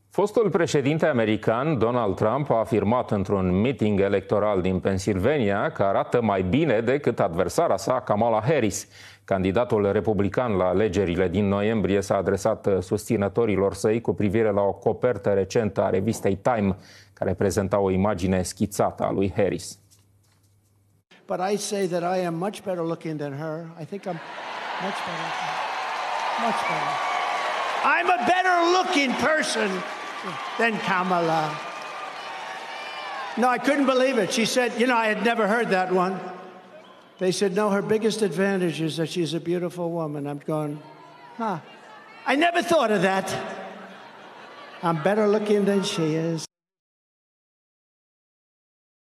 Fostul președinte american Donald Trump a afirmat într-un meeting electoral din Pennsylvania că arată mai bine decât adversara sa, Kamala Harris. Candidatul republican la alegerile din noiembrie s-a adresat susținătorilor săi cu privire la o copertă recentă a revistei Time, care prezenta o imagine schițată a lui Harris. But I say that I am much better looking than her. I think I'm much better. Much better. I'm a better looking person than Kamala. No, I couldn't believe it. She said, you know, I had never heard that one. They said, no, her biggest advantage is that she's a beautiful woman. I'm going, huh. I never thought of that. I'm better looking than she is.